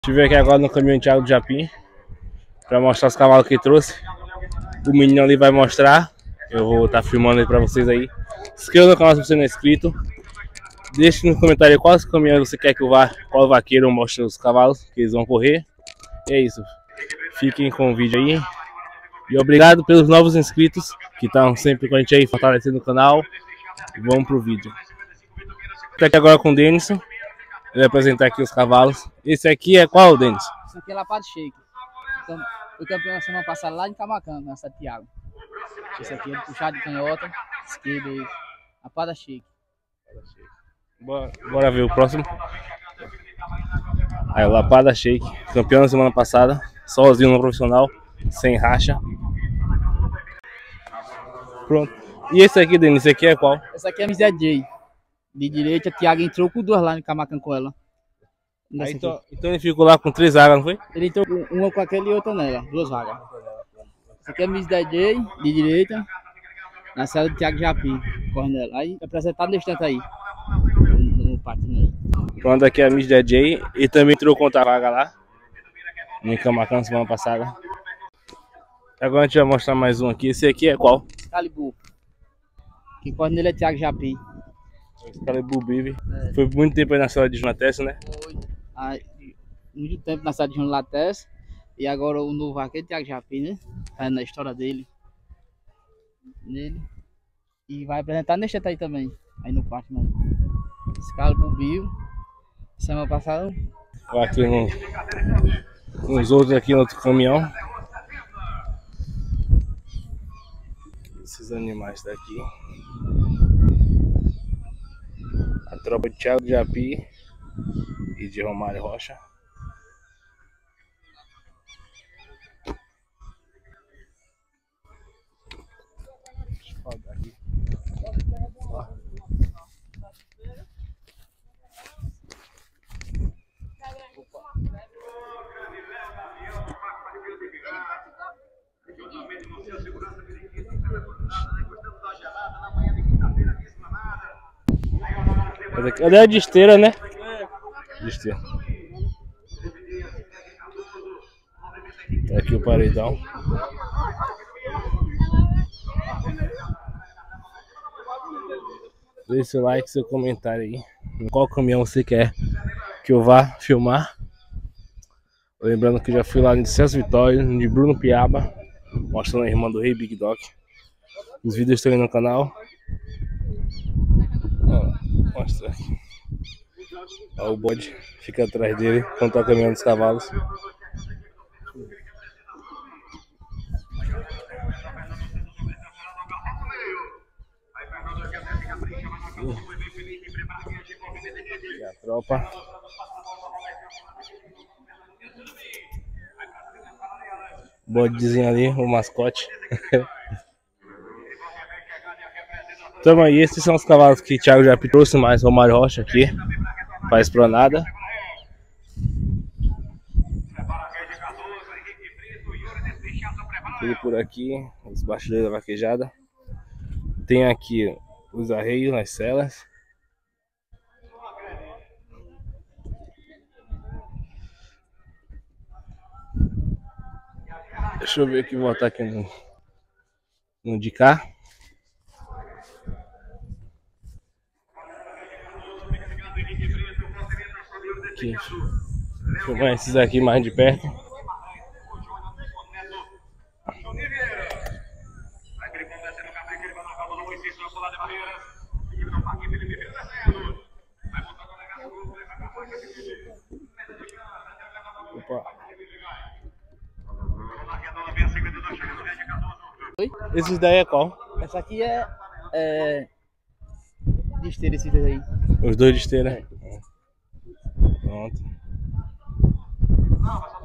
Estive aqui agora no caminhão de Thiago do Japim para mostrar os cavalos que trouxe. O menino ali vai mostrar. Eu vou estar filmando aí para vocês aí. Se inscreva no canal se você não é inscrito. Deixe no comentário quais caminhões você quer que eu vá, qual vaqueiro eu mostre os cavalos que eles vão correr. E é isso. Fiquem com o vídeo aí. E obrigado pelos novos inscritos que estão sempre com a gente aí fortalecendo o canal. E vamos pro vídeo. Estou aqui agora com o Denison. Ele vai apresentar aqui os cavalos. Esse aqui é qual, Denis? Esse aqui é Lapada Shake. Foi campeão na semana passada lá em Camacan, na Santiago. Esse aqui é de puxado de canhota, esquerda aí. Lapada Shake. Bora ver o próximo. Aí, o Lapada Shake, campeão na semana passada, sozinho no profissional, sem racha. Pronto. E esse aqui, Denis, esse aqui é qual? Esse aqui é a Miss J. De direita, Thiago entrou com duas lá em Camacan com ela. Aí, então ele ficou lá com 3 vagas, não foi? Ele entrou com uma com aquela e outra nela, 2 vagas. Esse aqui é a Miss J, de direita, na sala do Thiago Japim, correndo ela. Aí, apresentado nesse tanto aí, no patinho aí. Pronto, aqui é a Miss DJ. E também entrou com outra vaga lá, em Camacan na semana passada. Agora a gente vai mostrar mais um aqui. Esse aqui é qual? Excalibur. Quem corre nele é Thiago Japim. Excalibur Baby. Foi muito tempo aí na sala de Junatessa, né? Foi. Aí, muito tempo na cidade de Junatessa. E agora o novo vaqueiro Thiago Japim, né? Tá na história dele. E vai apresentar neste aí também. Aí no parque, mano. Excalibur Bio. Semana passada. Aqui uns outros aqui no outro caminhão. Esses animais daqui. A tropa de Thiago de Japim e de Romário Rocha. Deixa eu pagar aqui. Cadê a de esteira, né? De esteira. Tá aqui o paredão. Deixe seu like, seu comentário aí. Em qual caminhão você quer que eu vá filmar. Lembrando que eu já fui lá em Celso Vitória, de Bruno Piaba, mostrando a irmã do Rei Big Dog. Os vídeos estão aí no canal. Ó, mostra aqui. Ó, o bode fica atrás dele quando tá caminhando os cavalos. E a tropa. Bodezinho ali, o mascote. Então aí, esses são os cavalos que Thiago já trouxe, mais Romário Rocha aqui para a esplanada. Tudo por aqui, os bastidores da vaquejada. Tem aqui os arreios nas celas. Deixa eu ver aqui, voltar aqui no de cá. Aqui. Filmar esses aqui mais de perto. Opa. Esses daí é qual? Essa aqui é de esteira, esses dois aí. Os dois de esteira. Pronto.